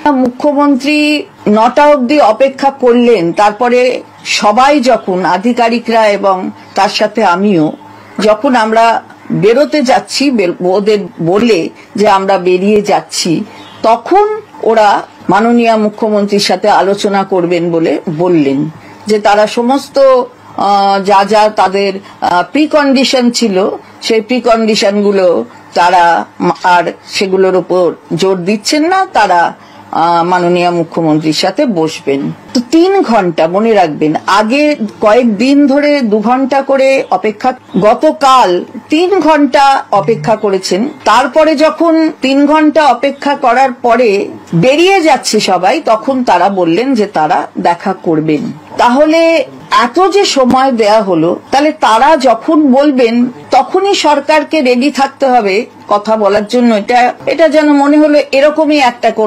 মুখ্যমন্ত্রী 9টা অবধি অপেক্ষা করলেন। তারপরে সবাই যখন আধিকারিকরা এবং তার সাথে আমিও যখন আমরা বেরোতে যাচ্ছি, ওদের বলে যে আমরা বেরিয়ে যাচ্ছি, তখন ওরা মাননীয় মুখ্যমন্ত্রীর সাথে আলোচনা করবেন বলে বললেন যে তারা সমস্ত যা যা তাদের প্রিকন্ডিশন ছিল সেই প্রিকন্ডিশন গুলো তারা আর সেগুলোর উপর জোর দিচ্ছেন না, তারা মাননীয় মুখ্যমন্ত্রীর সাথে বসবেন। তো 3 ঘন্টা মনে রাখবেন, আগে কয়েকদিন ধরে 2 ঘন্টা করে অপেক্ষা, গতকাল 3 ঘন্টা অপেক্ষা করেছেন। তারপরে যখন 3 ঘন্টা অপেক্ষা করার পরে বেরিয়ে যাচ্ছে সবাই, তখন তারা বললেন যে তারা দেখা করবেন। তাহলে এত যে সময় দেয়া হলো, তাহলে তারা যখন বলবেন তখনই সরকারকে রেডি থাকতে হবে কথা বলার জন্য। এটা যেন মনে হলো এরকমই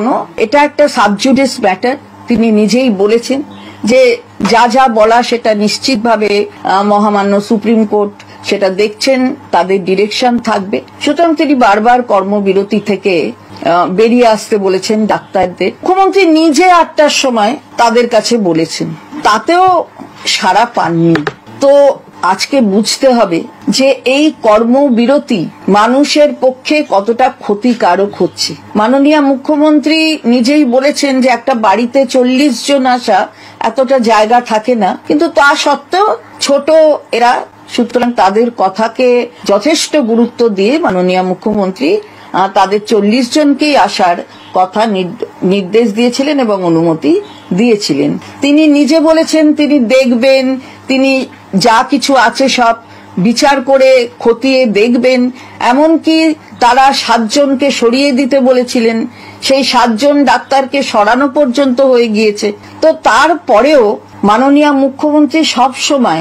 এটা একটা সাবজুডিস ম্যাটার। তিনি নিজেই বলেছেন যে যা যা বলা সেটা নিশ্চিতভাবে মহামান্য সুপ্রিম কোর্ট সেটা দেখছেন, তাদের ডিরেকশন থাকবে। সুতরাং তিনি বারবার কর্মবিরতি থেকে বেরিয়ে আসতে বলেছেন ডাক্তারদের। মুখ্যমন্ত্রী নিজে 8টার সময় তাদের কাছে বলেছেন, তাতেও সাড়া পাননি। তো আজকে বুঝতে হবে যে এই কর্মবিরতি মানুষের পক্ষে কতটা ক্ষতিকারক হচ্ছে। মাননীয় মুখ্যমন্ত্রী নিজেই বলেছেন যে একটা বাড়িতে 40 জন আসা এতটা জায়গা থাকে না, কিন্তু তা সত্ত্বেও ছোট এরা, সুতরাং তাদের কথাকে যথেষ্ট গুরুত্ব দিয়ে মাননীয় মুখ্যমন্ত্রী তাদের 40 জনকেই আসার কথা নির্দেশ দিয়েছিলেন এবং অনুমতি দিয়েছিলেন। তিনি নিজে বলেছেন তিনি দেখবেন, তিনি যা কিছু আছে সব বিচার করে খতিয়ে দেখবেন। এমনকি তারা 7 জনকে সরিয়ে দিতে বলেছিলেন, সেই 7 জন ডাক্তারকে সরানো পর্যন্ত হয়ে গিয়েছে। তো তারপরেও মাননীয় মুখ্যমন্ত্রী সব সময়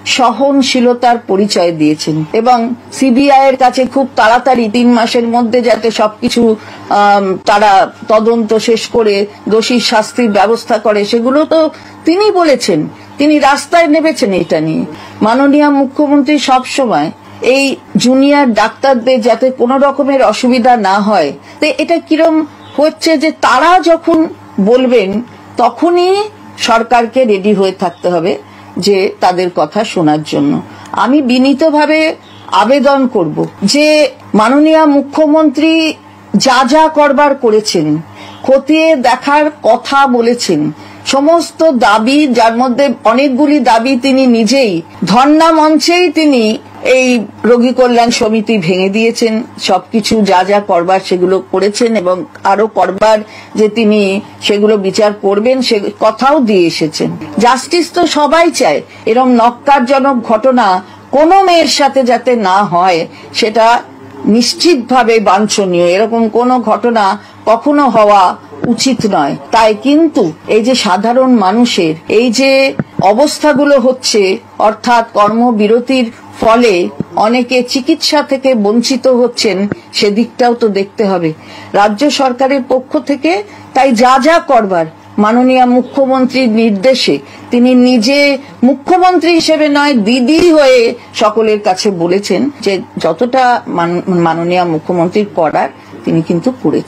সহনশীলতার পরিচয় দিয়েছেন এবং সিবিআই এর কাছে খুব তাড়াতাড়ি 3 মাসের মধ্যে যাতে সবকিছু তারা তদন্ত শেষ করে দোষীর শাস্তির ব্যবস্থা করে, সেগুলো তো তিনি বলেছেন। তিনি রাস্তায় নেমেছেন এটা নিয়ে। মাননীয় মুখ্যমন্ত্রী সব সময় এই জুনিয়র ডাক্তারদের যাতে কোনো রকমের অসুবিধা না হয়। তো এটা কিরম হচ্ছে যে তারা যখন বলবেন তখনই সরকারকে রেডি হয়ে থাকতে হবে যে তাদের কথা শোনার জন্য। আমি বিনীতভাবে আবেদন করব যে মাননীয় মুখ্যমন্ত্রী যা যা করবার করেছেন, খতিয়ে দেখার কথা বলেছেন, সমস্ত দাবি, যার মধ্যে অনেকগুলি দাবি তিনি নিজেই ধর্ণা মঞ্চেই তিনি এই রোগী কল্যাণ সমিতি ভেঙে দিয়েছেন, সবকিছু যা যা করবার সেগুলো করেছেন এবং আরো করবার যে তিনি সেগুলো বিচার করবেন সে কথাও দিয়ে এসেছেন। জাস্টিস তো সবাই চায়, এরকম নক্কারজনক ঘটনা কোনো মেয়ের সাথে যাতে না হয় সেটা নিশ্চিতভাবে বাঞ্ছনীয়। এরকম কোনো ঘটনা কখনো হওয়া উচিত নয়। তাই কিন্তু এই যে সাধারণ মানুষের এই যে অবস্থাগুলো হচ্ছে, অর্থাৎ কর্মবিরতির ফলে অনেকে চিকিৎসা থেকে বঞ্চিত হচ্ছেন, সেদিকটাও তো দেখতে হবে রাজ্য সরকারের পক্ষ থেকে। তাই যা যা করবার মাননীয় মুখ্যমন্ত্রীর নির্দেশে তিনি নিজে মুখ্যমন্ত্রী হিসেবে নয়, দিদি হয়ে সকলের কাছে বলেছেন যে যতটা মাননীয় মুখ্যমন্ত্রীর করার তিনি কিন্তু করেছেন।